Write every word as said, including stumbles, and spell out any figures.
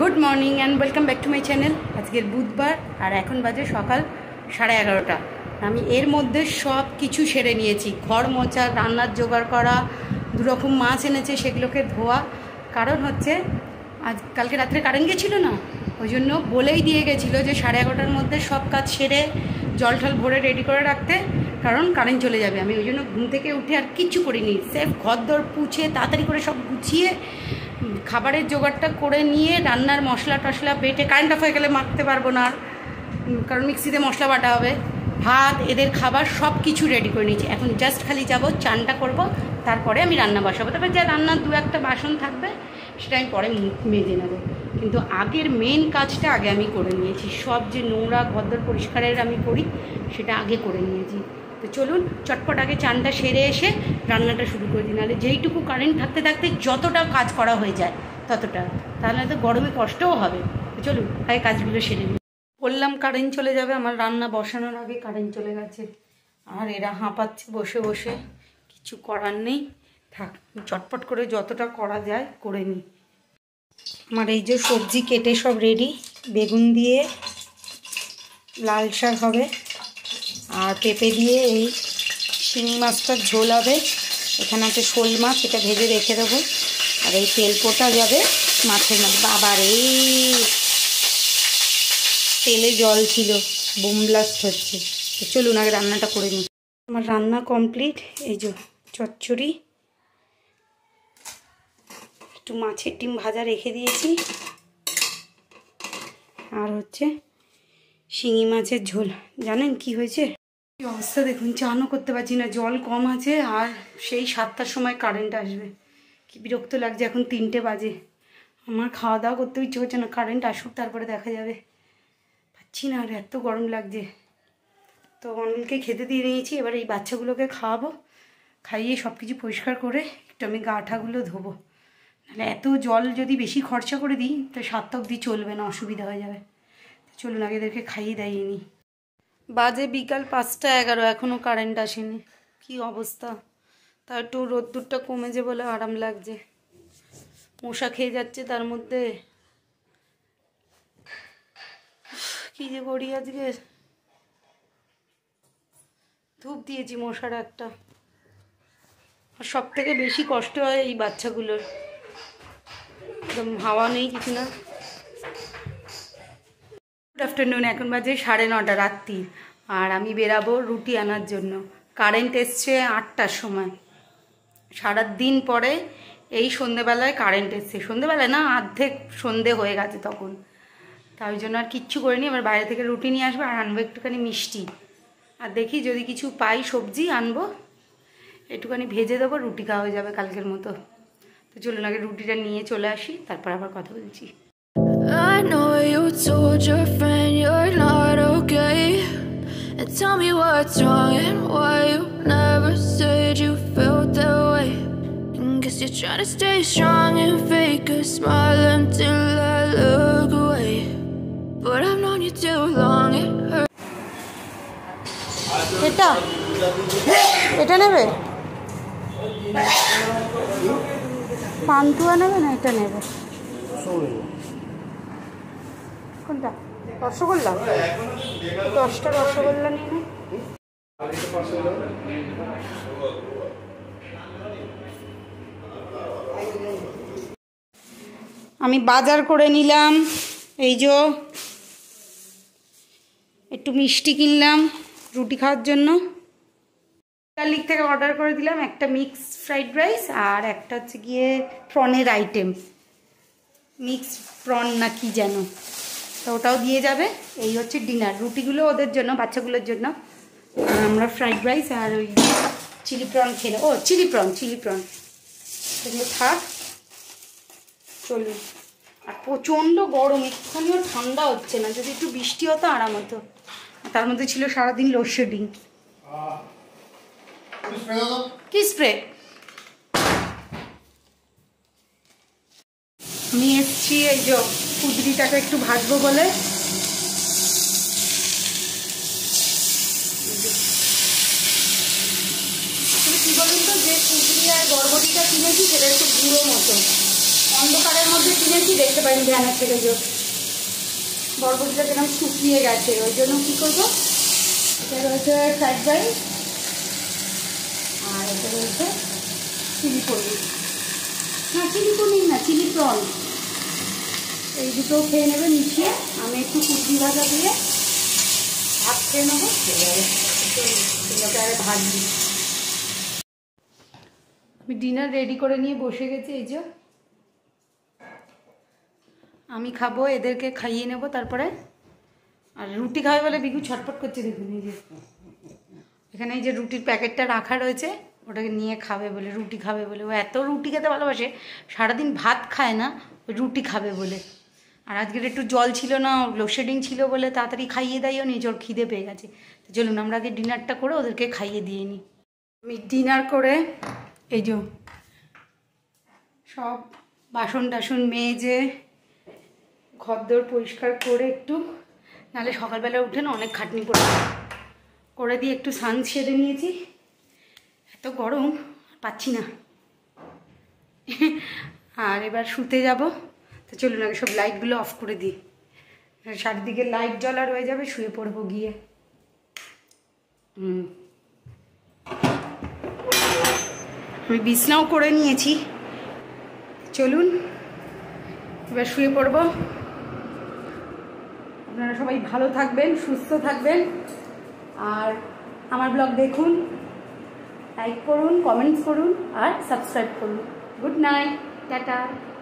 Good morning and welcome back to my channel. आजकेर बुधवार और एखन बाजे सकाल साढ़े एगारोटा। आमी एर मध्य सब किछु सेरे निएछि, घर मोछा, रान्नार जोगाड़ करा, दु रकम माछ एनेছে সেগুলোকে धोआ। कारण হচ্ছে आज কালকে রাত্রে কারেন্ট গেছিল না, ওই জন্য বলেই দিয়ে গেছিল যে সাড়ে এগারোটার মধ্যে সব কাজ সেরে জল টল ভরে রেডি করে রাখতে, কারণ কারেন্ট চলে যাবে। আমি ওই জন্য ঘুম থেকে উঠে আর কিচ্ছু করিনি, সেফ ঘর দর পুছে তাড়াতাড়ি করে সব গুছিয়ে খাবারের জোগাড়টা করে নিয়ে রান্নার মশলা টশলা বেটে, কারেন্ট অফ হয়ে গেলে মাখতে পারবো না, কারণ মিক্সিতে মশলা বাটা হবে, ভাত এদের খাবার সব কিছু রেডি করে নিয়েছি। এখন জাস্ট খালি যাব চানটা করব, তারপরে আমি রান্না বসাবো। তবে যা রান্নার দু একটা বাসন থাকবে সেটা আমি পরে মেজে নেব, কিন্তু আগের মেন কাজটা আগে আমি করে নিয়েছি। সব যে নোংরা ঘরদোর পরিষ্কারের আমি করি সেটা আগে করে নিয়েছি। তো চলুন চটপট আগে চানটা সেরে এসে রান্নাটা শুরু করে দিই, নাহলে যেইটুকু কারেন্ট থাকতে থাকতে যতটা কাজ করা হয়ে যায় ততটা, তাহলে তো গরমে কষ্টও হবে। তো চলুন আগে কাজগুলো সেরে নিই। বললাম কারেন্ট চলে যাবে, আমার রান্না বসানোর আগে কারেন্ট চলে গেছে, আর এরা হাঁপাচ্ছে বসে বসে, কিছু করার নেই, থাক চটপট করে যতটা করা যায় করে নিই। আমার এই যে সবজি কেটে সব রেডি, বেগুন দিয়ে লাল শাক হবে, আর পেঁপে দিয়ে এই শিঙি মাছটার ঝোল হবে। এখানে আছে শোল মাছ, এটা ভেজে রেখে দেবো, আর এই তেল পোটা যাবে মাছের মধ্যে। বাবার এই তেলে জল ছিল, বুম ব্লাস্ট হচ্ছে। তো চলুন আগে রান্নাটা করে নিই। আমার রান্না কমপ্লিট। এই যে চচ্চড়ি, একটু মাছের ডিম ভাজা রেখে দিয়েছি, আর হচ্ছে শিঙি মাছের ঝোল। জানেন কি হয়েছে কি অবস্থা দেখুন, চানও করতে পারছি না, জল কম আছে, আর সেই সাতটার সময় কারেন্ট আসবে। কি বিরক্ত লাগছে, এখন তিনটে বাজে, আমার খাওয়া দাওয়া করতেও ইচ্ছে হচ্ছে না, কারেন্ট আসুক তারপরে দেখা যাবে। পাচ্ছি না, আর এত গরম লাগছে। তো অনিলকে খেতে দিয়ে নিয়েছি, এবার এই বাচ্চাগুলোকে খাওয়াবো, খাইয়ে সব কিছু পরিষ্কার করে একটু আমি গা ঠাগুলো ধোবো। নাহলে এত জল যদি বেশি খরচা করে দিই তো সাতটা অবধি চলবে না, অসুবিধা হয়ে যাবে। চলুন আগে এদেরকে খাইয়ে দাইয়ে নিই। বাজে বিকাল পাঁচটা এগারো, এখনও কারেন্ট আসেনি। কি অবস্থা, তা একটু রোদ্দুরটা কমেছে বলে আরাম লাগছে। মশা খেয়ে যাচ্ছে তার মধ্যে, কি যে করি আজকে। ধূপ দিয়েছি মশার একটা, আর সব থেকে বেশি কষ্ট হয় এই বাচ্চাগুলোর, একদম হাওয়া নেই কিছু না। গুড আফটারনুন, এখন বাজে সাড়ে নটা রাত্রি, আর আমি বেরাবো রুটি আনার জন্য। কারেন্ট এসছে আটটার সময়, সারা দিন পরে এই সন্ধেবেলায় কারেন্ট এসছে। সন্ধেবেলায় না, অর্ধেক সন্ধে হয়ে গেছে তখন, তাই জন্য আর কিচ্ছু করিনি। এবার বাইরে থেকে রুটি নিয়ে আসবো, আর আনবো একটুখানি মিষ্টি, আর দেখি যদি কিছু পাই সবজি আনবো, একটুখানি ভেজে দেবো, রুটি খাওয়া হয়ে যাবে কালকের মতো। তো চলুন আগে রুটিটা নিয়ে চলে আসি, তারপর আবার কথা বলছি। I know you told your friend you're not okay, and tell me what's wrong and why you never said you felt that way. And guess you're trying to stay strong and fake a smile until I look away, but I've known you too long, it hurts. এটা এটা নেবে, পান্তুয়া নেবে না এটা নেবে? কোনটা? রসগোল্লা, দশটা রসগোল্লা নিয়ে নে। আমি বাজার করে নিলাম, এই যে একটু মিষ্টি কিনলাম রুটি খাওয়ার জন্য। লিক থেকে অর্ডার করে দিলাম একটা মিক্স ফ্রাইড রাইস, আর একটা হচ্ছে গিয়ে প্রনের আইটেম, মিক্স প্রন না কি যেন, তো ওটাও দিয়ে যাবে। এই হচ্ছে ডিনার, রুটিগুলো ওদের জন্য, বাচ্চাগুলোর জন্য, আমরা ফ্রাইড রাইস আর ওই চিলি প্রন খেলে। ও চিলি প্রন, চিলি প্রন সেগুলো থাক। চলুন, আর প্রচণ্ড গরম, একটুখানিও ঠান্ডা হচ্ছে না, যদি একটু বৃষ্টি হতো আরাম হতো। তার মধ্যে ছিল সারাদিন লোডশেডিং। কি স্প্রে? আমি এসছি এই যে কুদরিটাকে একটু ভাজবো বলে। কি বলুন তো, যে কুদরি আর বরবটিটা কিনেছি সেটা একটু গুঁড়ো মতো, অন্ধকারের মধ্যে কিনেছি, দেখতে পাইনি ধ্যানের ছেড়ে যে বরবটিটা যেরকম শুকিয়ে গেছে, ওই জন্য কী করবো, এটা রয়েছে ফ্রাইড রাইস আর এটা রয়েছে চিলি পনির, না চিলি পনির না চিলি প্রন, এই দুটো খেয়ে নেবে মিশিয়ে। আমি একটু কুচি ভাজা দিয়ে ভাত খেয়ে নেবো, এগুলোকে আরে ভাজবি। আমি ডিনার রেডি করে নিয়ে বসে গেছি, এই যে আমি খাবো, এদেরকে খাইয়ে নেব তারপরে। আর রুটি খাবে বলে বিঘু ছটফট করছে, দেখুন এই যে এখানে এই যে রুটির প্যাকেটটা রাখা রয়েছে, ওটাকে নিয়ে খাবে বলে, রুটি খাবে বলে। ও এত রুটি খেতে ভালোবাসে, সারাদিন ভাত খায় না, ওই রুটি খাবে বলে। আর আজকের একটু জল ছিল না, লোডশেডিং ছিল বলে তাড়াতাড়ি খাইয়ে দেয়ও নি, ওর খিদে পেয়ে গেছে। তো চলুন আমরা আগে ডিনারটা করে ওদেরকে খাইয়ে দিয়ে নিই। আমি ডিনার করে এই যে সব বাসন টাসন মেজে ঘরদোর পরিষ্কার করে একটু, নাহলে সকালবেলা উঠে না অনেক খাটনি পড়ে করে দিয়ে একটু স্নান সেরে নিয়েছি। এত গরম পাচ্ছি না, আর এবার শুতে যাব। তো চলুন আগে সব লাইটগুলো অফ করে দিই, চারিদিকে লাইট জ্বলা রয়ে যাবে, শুয়ে পড়বো গিয়ে। হুম আমি বিছনাও করে নিয়েছি, চলুন এবার শুয়ে পড়বো। আপনারা সবাই ভালো থাকবেন, সুস্থ থাকবেন, আর আমার ব্লগ দেখুন, লাইক করুন, কমেন্টস করুন আর সাবস্ক্রাইব করুন। Good night, tata.